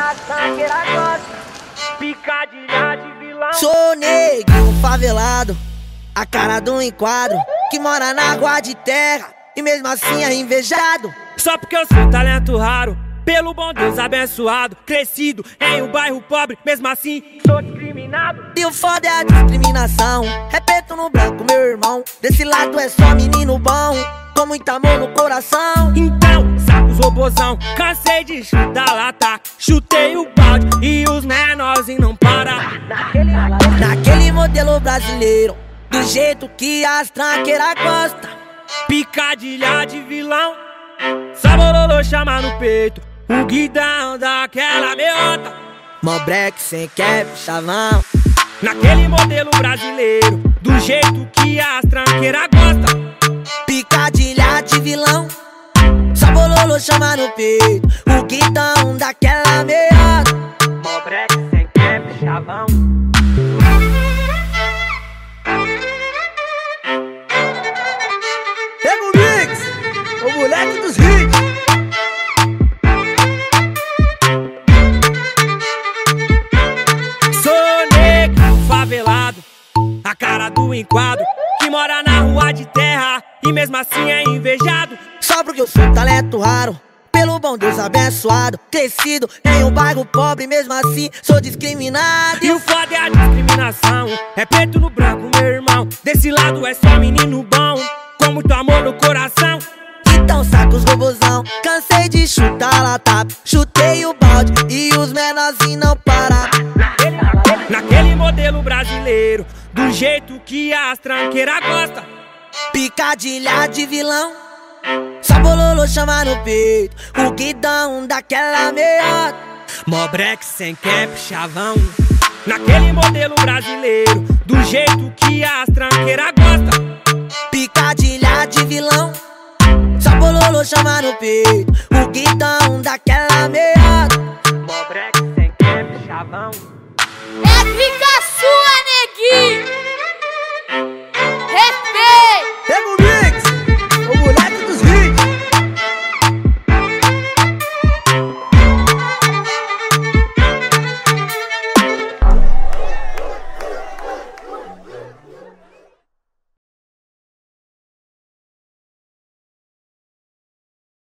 a tranqueira gosta. Picadilha de vilão. Sou negro favelado, a cara do enquadro, que mora na rua de terra e mesmo assim é invejado. Só porque eu sou talento raro, pelo bom Deus abençoado, crescido em um bairro pobre, mesmo assim sou discriminado. E o foda é a discriminação, repito no branco, meu irmão. Desse lado é só menino bom, com muito amor no coração. Então, saca os robozão, cansei de chutar lata. Chutei o balde e os menorzinhos não param. Naquele modelo brasileiro, do jeito que as tranqueiras gostam. Picadilha de vilão, sabololô chama no peito, o guidão daquela meiota. Mobreque sem cap, chavão. Naquele modelo brasileiro, do jeito que as tranqueiras gostam. Picadilha de vilão, sabololô chama no peito, o guidão daquela meiota. Mobreque sem cap, chavão. Rego Mix, o moleque dos hits. Sou negro favelado, a cara do enquadro, que mora na rua de terra e mesmo assim é invejado. Só porque eu sou talento raro, pelo bom Deus abençoado, crescido em um bairro pobre, mesmo assim sou discriminado. E o foda é a discriminação, é preto no branco, meu irmão. Desse lado é só menino bom, com muito amor no coração. Então saca os robozão, cansei de chutar lata. Chutei o balde e os menorzinhos não param. Naquele modelo brasileiro, do jeito que as tranqueiras gostam. Picadilha de vilão, sabololô chama no peito, o guidão daquela meiota. Mobreque sem cap, chavão. Naquele modelo brasileiro, do jeito que as tranqueiras gostam. Picadilha de vilão, sabololô chama no peito, o guidão daquela meiota. Mobreque sem cap, chavão.